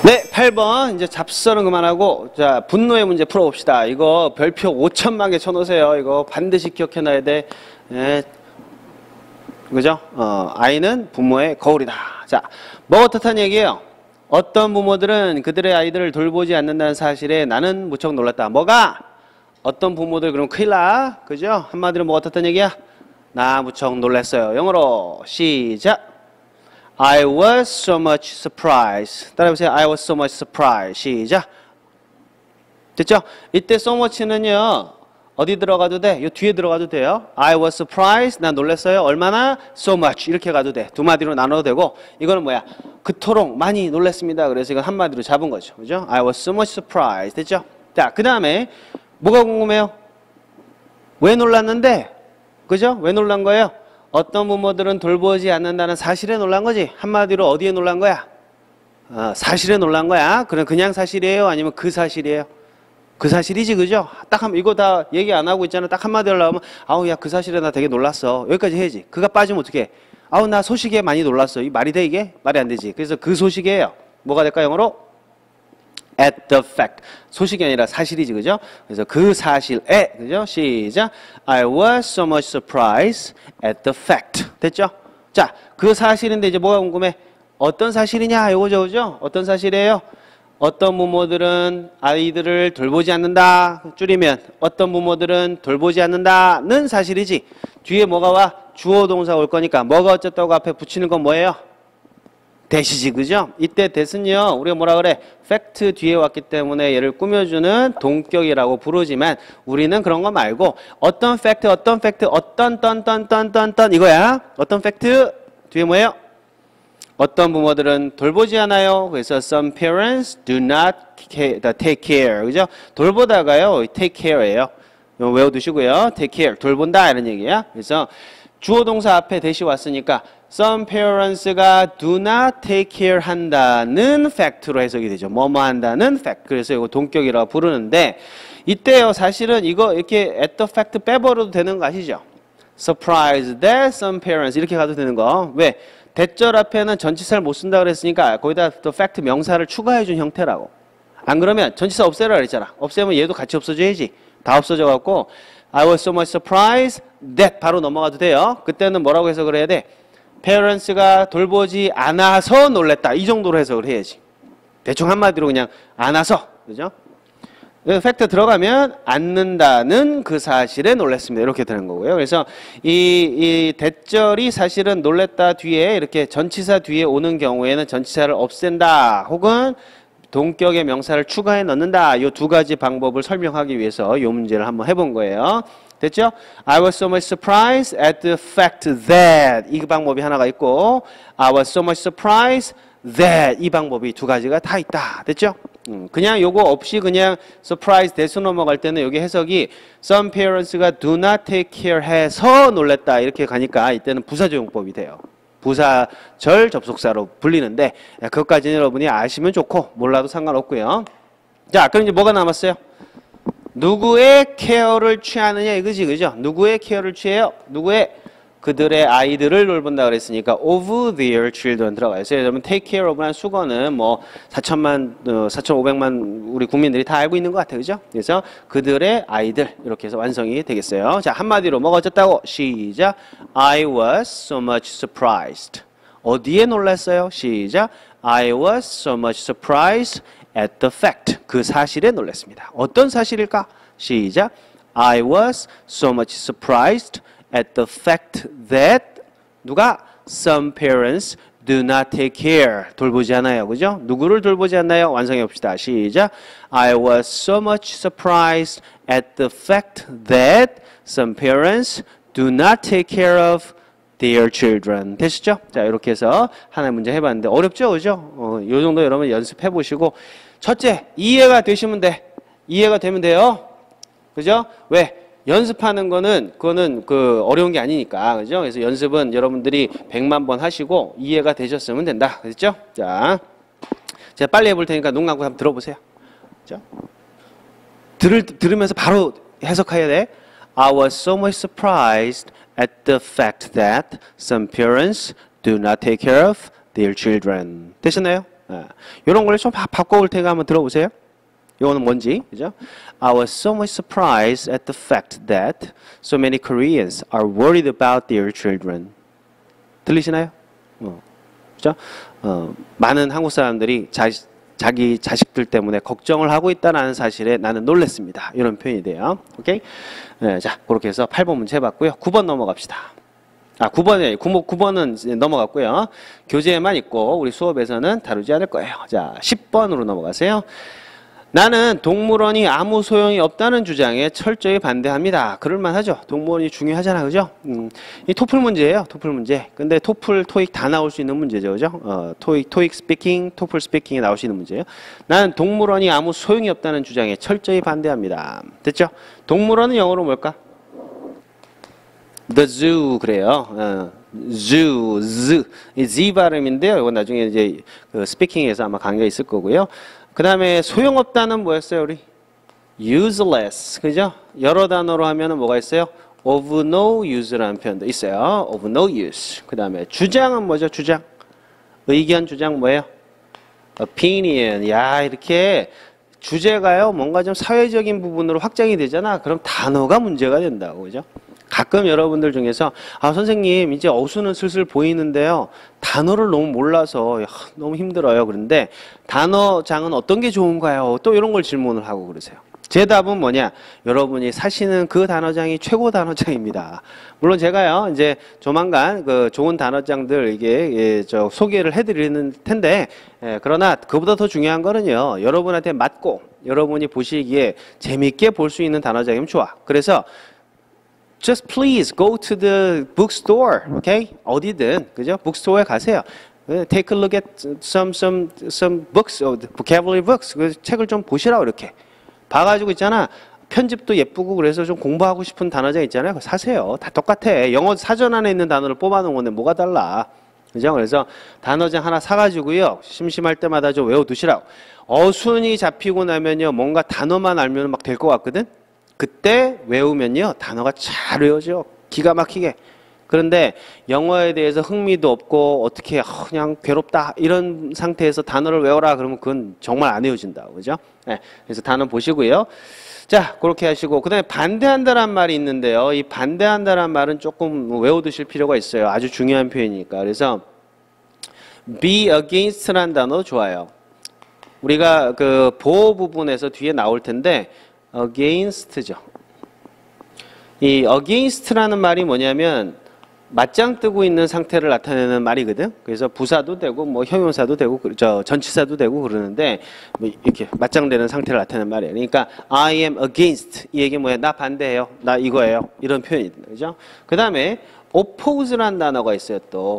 네, 8번 이제 잡서는 그만하고 자 분노의 문제 풀어봅시다. 이거 별표 5천만 개 쳐놓으세요. 이거 반드시 기억해놔야 돼. 네. 그죠? 아이는 부모의 거울이다. 자, 뭐 어떻다는 얘기예요? 어떤 부모들은 그들의 아이들을 돌보지 않는다는 사실에 나는 무척 놀랐다. 뭐가? 어떤 부모들 그럼 큰일 나. 그죠? 한마디로 뭐 어떻다는 얘기야? 나 무척 놀랐어요. 영어로 시작. I was so much surprised. 따라해보세요. I was so much surprised. 시작. 됐죠? 이때 so much는요. 어디 들어가도 돼? 요 뒤에 들어가도 돼요. I was surprised. 난 놀랐어요. 얼마나? So much. 이렇게 가도 돼. 두 마디로 나눠도 되고 이거는 뭐야? 그토록 많이 놀랐습니다. 그래서 이건 한 마디로 잡은 거죠. 그죠? I was so much surprised. 됐죠? 자, 그 다음에 뭐가 궁금해요? 왜 놀랐는데? 그죠? 왜 놀란 거예요? 어떤 부모들은 돌보지 않는다는 사실에 놀란 거지. 한마디로 어디에 놀란 거야? 사실에 놀란 거야. 그냥 사실이에요? 아니면 그 사실이에요? 그 사실이지, 그죠? 딱 이거 다 얘기 안 하고 있잖아. 딱 한마디로 나오면 아우 야 그 사실에 나 되게 놀랐어. 여기까지 해야지. 그가 빠지면 어떡해? 아우 나 소식에 많이 놀랐어. 이 말이 돼 이게? 말이 안 되지. 그래서 그 소식이에요. 뭐가 될까 영어로? At the fact. 소식이 아니라 사실이지, 그죠? 그래서 그 사실에, 그죠? 시작. I was so much surprised at the fact. 됐죠? 자, 그 사실인데 이제 뭐가 궁금해? 어떤 사실이냐? 요거죠, 그죠? 어떤 사실이에요? 어떤 부모들은 아이들을 돌보지 않는다. 줄이면 어떤 부모들은 돌보지 않는다는 사실이지. 뒤에 뭐가 와? 주어 동사 올 거니까 뭐가 어쨌다고 앞에 붙이는 건 뭐예요? 대시지, 그죠? 이때 대신요 우리가 뭐라 그래? 팩트 뒤에 왔기 때문에 얘를 꾸며주는 동격이라고 부르지만 우리는 그런 거 말고 어떤 팩트 어떤 떤 이거야. 어떤 팩트 뒤에 뭐예요? 어떤 부모들은 돌보지 않아요. 그래서 some parents do not take care. 그죠? 돌보다가요 take care예요. 이거 외워두시고요. take care. 돌본다 이런 얘기야. 그래서 주어 동사 앞에 대시 왔으니까 some parents가 do not take care 한다는 fact로 해석이 되죠. 뭐뭐 한다는 fact. 그래서 이거 동격이라고 부르는데 이때요 사실은 이거 이렇게 at the fact 빼버려도 되는 거 아시죠? surprised that some parents 이렇게 가도 되는 거. 왜? 대절 앞에는 전치사를 못 쓴다 그랬으니까 거기다 the fact 명사를 추가해 준 형태라고. 안 그러면 전치사 없애라 그랬잖아. 없애면 얘도 같이 없어져야지. 다 없어져 갖고 I was so much surprised that 바로 넘어가도 돼요. 그때는 뭐라고 해석을 해야 돼? parents가 돌보지 않아서 놀랬다. 이 정도로 해석을 해야지. 대충 한마디로 그냥 안아서. 그죠? 팩트 들어가면 않는다는 그 사실에 놀랐습니다. 이렇게 되는 거고요. 그래서 이 대절이 사실은 놀랬다 뒤에 이렇게 전치사 뒤에 오는 경우에는 전치사를 없앤다. 혹은 동격의 명사를 추가해 넣는다. 이 두 가지 방법을 설명하기 위해서 이 문제를 한번 해본 거예요. 됐죠? I was so much surprised at the fact that 이 방법이 하나가 있고 I was so much surprised that 이 방법이 두 가지가 다 있다. 됐죠? 그냥 요거 없이 그냥 surprise that으로 넘어갈 때는 여기 해석이 some parents가 do not take care 해서 놀랬다 이렇게 가니까 이때는 부사적용법이 돼요. 부사절 접속사로 불리는데 그것까지는 여러분이 아시면 좋고 몰라도 상관없고요. 자, 그럼 이제 뭐가 남았어요? 누구의 케어를 취하느냐 이거지, 그죠? 누구의 케어를 취해요? 누구의? 그들의 아이들을 돌본다 그랬으니까 of their children 들어가요. 그래서 여러분 take care of란 수거는 뭐 4,500만 우리 국민들이 다 알고 있는 것 같아요. 그죠? 그래서 그들의 아이들 이렇게 해서 완성이 되겠어요. 자, 한마디로 뭐가 어쨌다고? 시작. I was so much surprised. 어디에 놀랐어요? 시작. I was so much surprised at the fact. 그 사실에 놀랐습니다. 어떤 사실일까? 시작. I was so much surprised at the fact that 누가? Some parents do not take care. 돌보지 않아요. 그죠? 누구를 돌보지 않나요? 완성해 봅시다. 시작. I was so much surprised at the fact that some parents do not take care of their children. 되시죠? 자, 이렇게 해서 하나의 문제 해봤는데 어렵죠? 그죠? 요 정도 여러분 연습해 보시고 첫째, 이해가 되시면 돼. 이해가 되면 돼요. 그죠? 왜? 연습하는 거는 그거는 어려운 게 아니니까. 그죠? 그래서 연습은 여러분들이 100만 번 하시고 이해가 되셨으면 된다. 그렇죠? 자. 제가 빨리 해볼 테니까 눈 감고 한번 들어보세요. 그죠? 들으면서 바로 해석해야 돼. I was so much surprised at the fact that some parents do not take care of their children. 되셨나요? 이런 걸 좀 바꿔올 테니까 한번 들어보세요. 이거는 뭔지, 그죠? I was so much surprised at the fact that so many Koreans are worried about their children. 들리시나요? 그죠? 많은 한국 사람들이 자기 자식들 때문에 걱정을 하고 있다는 사실에 나는 놀랐습니다. 이런 표현이 돼요. 오케이? 네, 자, 그렇게 해서 8번 문제 해봤고요. 9번 넘어갑시다. 9번은 넘어갔고요. 교재에만 있고 우리 수업에서는 다루지 않을 거예요. 자, 10번으로 넘어가세요. 나는 동물원이 아무 소용이 없다는 주장에 철저히 반대합니다. 그럴만하죠. 동물원이 중요하잖아, 그죠? 이 토플 문제예요, 토플 문제. 근데 토플, 토익 다 나올 수 있는 문제죠, 그죠? 토익 스피킹, 토플 스피킹에 나올 수 있는 문제예요. 나는 동물원이 아무 소용이 없다는 주장에 철저히 반대합니다. 됐죠? 동물원은 영어로 뭘까? The zoo 그래요. zoo, 이 Z 발음인데요. 이건 나중에 이제 그 스피킹에서 아마 강의가 있을 거고요. 그 다음에 소용없다는 뭐였어요, 우리? useless, 그죠? 여러 단어로 하면은 뭐가 있어요? of no use라는 표현도 있어요. of no use. 그 다음에 주장은 뭐죠? 주장. 의견, 주장 뭐예요? opinion. 야, 이렇게 주제가요, 뭔가 좀 사회적인 부분으로 확장이 되잖아. 그럼 단어가 문제가 된다고, 그죠? 가끔 여러분들 중에서 선생님 이제 어수는 슬슬 보이는데요. 단어를 너무 몰라서 너무 힘들어요. 그런데 단어장은 어떤 게 좋은가요? 또 이런 걸 질문을 하고 그러세요. 제 답은 뭐냐? 여러분이 사시는 그 단어장이 최고 단어장입니다. 물론 제가요, 이제 조만간 그 좋은 단어장들 이게 저 소개를 해드리는 텐데, 그러나 그보다 더 중요한 거는요, 여러분한테 맞고 여러분이 보시기에 재밌게 볼 수 있는 단어장이면 좋아. 그래서 just please go to the bookstore, okay? 어디든, 그죠? bookstore에 가세요. Take a look at some books, vocabulary books. 그 책을 좀 보시라고 이렇게. 봐가지고 있잖아. 편집도 예쁘고 그래서 좀 공부하고 싶은 단어장 있잖아요. 그거 사세요. 다 똑같아. 영어 사전 안에 있는 단어를 뽑아놓은 건데 뭐가 달라. 그죠? 그래서 단어장 하나 사가지고요. 심심할 때마다 좀 외워두시라고. 어순이 잡히고 나면요. 뭔가 단어만 알면 막 될 것 같거든? 그때 외우면요. 단어가 잘 외워져. 기가 막히게. 그런데 영어에 대해서 흥미도 없고 어떻게 그냥 괴롭다 이런 상태에서 단어를 외워라 그러면 그건 정말 안 외워진다. 그죠? 네. 그래서 단어 보시고요. 자, 그렇게 하시고 그다음에 반대한다란 말이 있는데요. 이 반대한다란 말은 조금 외워두실 필요가 있어요. 아주 중요한 표현이니까. 그래서 be against란 단어 좋아요. 우리가 그 보호 부분에서 뒤에 나올 텐데 against죠. 이 against라는 말이 뭐냐면 맞짱 뜨고 있는 상태를 나타내는 말이거든. 그래서 부사도 되고 뭐 형용사도 되고 전치사도 되고 그러는데 뭐 이렇게 맞짱되는 상태를 나타내는 말이에요. 그러니까 I am against 이 얘기 뭐야? 나 반대해요. 나 이거예요. 이런 표현이거든요. 그죠? 그다음에 oppose라는 단어가 있어요. 또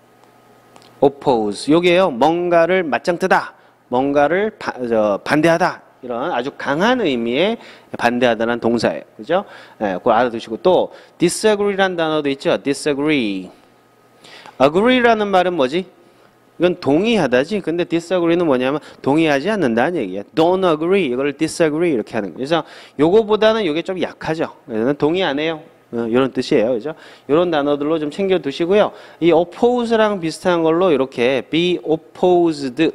oppose. 요게요. 뭔가를 맞짱 뜨다. 뭔가를 반대하다. 이런 아주 강한 의미의 반대하다는 동사예요. 그죠? 네, 그걸 알아두시고 또 disagree라는 단어도 있죠. disagree. agree라는 말은 뭐지? 이건 동의하다지. 근데 disagree는 뭐냐면 동의하지 않는다는 얘기예요. don't agree. 이걸 disagree 이렇게 하는 거예요. 그래서 요거보다는 이게 좀 약하죠. 그래서 동의 안 해요. 이런 뜻이에요. 그죠? 이런 단어들로 좀 챙겨 두시고요. 이 oppose랑 비슷한 걸로 이렇게 be opposed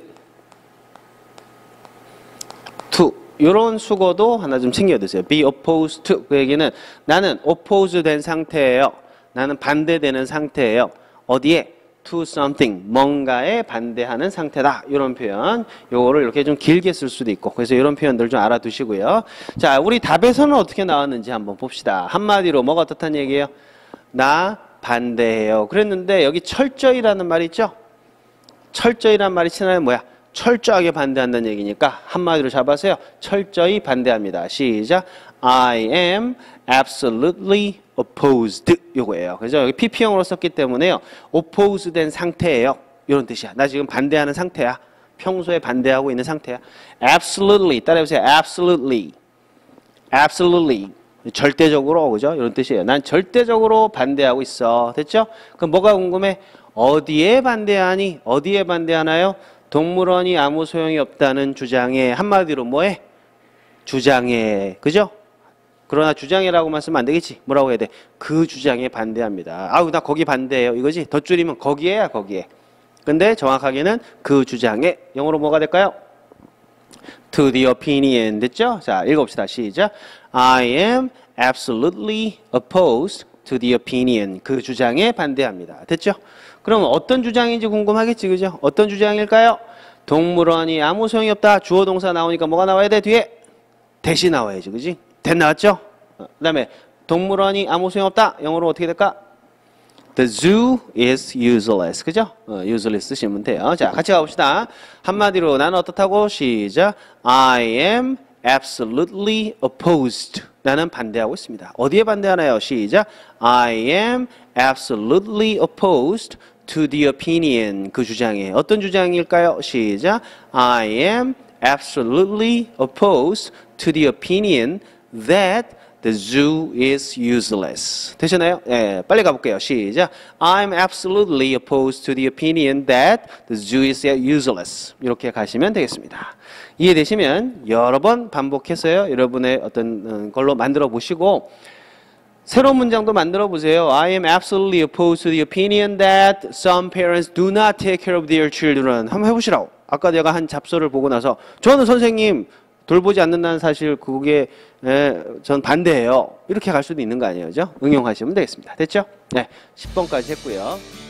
to 이런 수거도 하나 좀 챙겨두세요. be opposed to 그 얘기는 나는 oppose 된 상태예요. 나는 반대되는 상태예요. 어디에? to something 뭔가에 반대하는 상태다. 이런 표현 요거를 이렇게 좀 길게 쓸 수도 있고 그래서 이런 표현들 좀 알아두시고요. 자, 우리 답에서는 어떻게 나왔는지 한번 봅시다. 한마디로 뭐가 어떻다는 얘기예요? 나 반대해요. 그랬는데 여기 철저히라는 말이 있죠? 철저히란 말이 친하면 뭐야? 철저하게 반대한다는 얘기니까 한마디로 잡아서요. 철저히 반대합니다. 시작. I am absolutely opposed. 요거예요. 그래서 여기 PP형으로 썼기 때문에요. oppose 된 상태예요. 이런 뜻이야. 나 지금 반대하는 상태야. 평소에 반대하고 있는 상태야. absolutely. 따라해보세요. absolutely. absolutely. 절대적으로. 그죠? 이런 뜻이에요. 난 절대적으로 반대하고 있어. 됐죠? 그럼 뭐가 궁금해? 어디에 반대하니? 어디에 반대하나요? 동물원이 아무 소용이 없다는 주장에 한마디로 뭐해? 주장에. 그죠? 그러나 주장이라고만 쓰면 안 되겠지. 뭐라고 해야 돼? 그 주장에 반대합니다. 아우 나 거기 반대해요. 이거지? 덧줄이면 거기에야 거기에. 근데 정확하게는 그 주장에 영어로 뭐가 될까요? To the opinion 됐죠? 자, 읽어봅시다. 시작. I am absolutely opposed to the opinion. 그 주장에 반대합니다. 됐죠? 그럼 어떤 주장인지 궁금하겠지, 그죠? 어떤 주장일까요? 동물원이 아무 소용이 없다. 주어 동사 나오니까 뭐가 나와야 돼? 뒤에 대시 나와야지, 그지? 대 나왔죠? 그 다음에 동물원이 아무 소용 없다. 영어로 어떻게 될까? The zoo is useless. 그죠? useless 쓰시면 돼요. 자, 같이 가봅시다. 한마디로 나는 어떻다고? 시작. I am absolutely opposed. 나는 반대하고 있습니다. 어디에 반대하나요? 시작. I am absolutely opposed to the opinion. 그 주장에. 어떤 주장일까요? 시작. I am absolutely opposed to the opinion that the zoo is useless. 되셨나요? 예, 빨리 가볼게요. 시작. I'm absolutely opposed to the opinion that the zoo is useless. 이렇게 가시면 되겠습니다. 이해되시면 여러 번 반복해서요. 여러분의 어떤 걸로 만들어 보시고 새로운 문장도 만들어 보세요. I am absolutely opposed to the opinion that some parents do not take care of their children. 한번 해보시라고. 아까 내가 한 잡서를 보고 나서 저는 선생님 돌보지 않는다는 사실 그게 전 반대예요. 이렇게 갈 수도 있는 거 아니에요. 그죠? 응용하시면 되겠습니다. 됐죠? 네, 10번까지 했고요.